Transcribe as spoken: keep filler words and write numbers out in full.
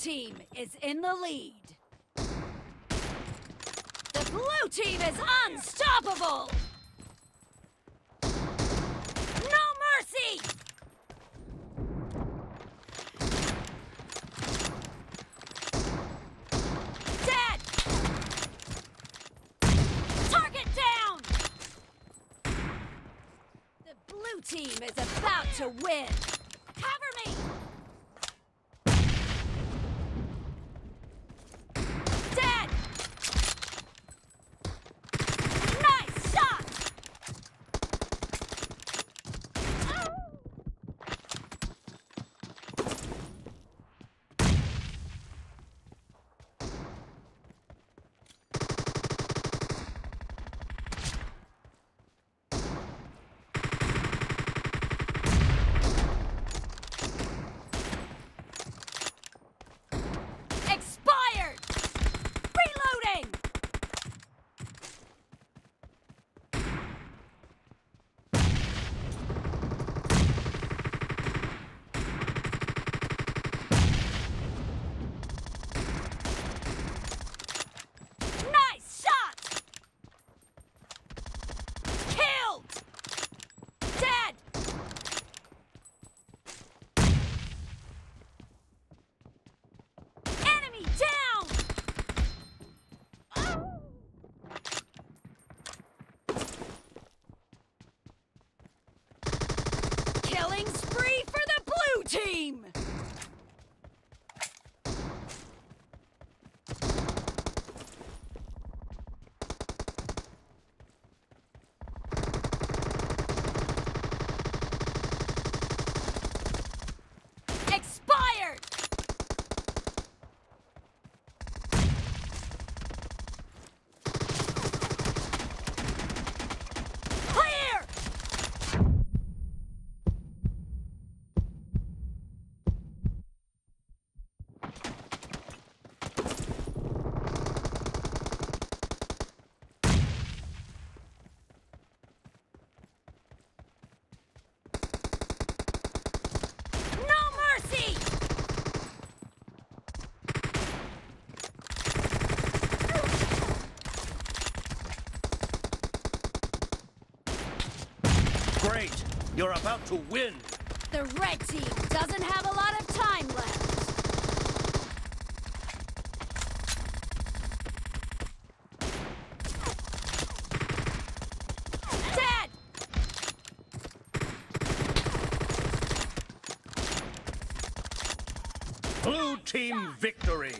team is in the lead. The blue team is unstoppable! No mercy! Dead! Target down! The blue team is about to win! Cover me! Dead! Nice shot! Oh. Expired! Reloading! Nice shot! Killed! Dead! Enemy down! Oh. Killing spree for the blue team! Expired! Clear! No mercy! Great! You're about to win! The red team doesn't have a lot of time left. Dead! Blue team victory!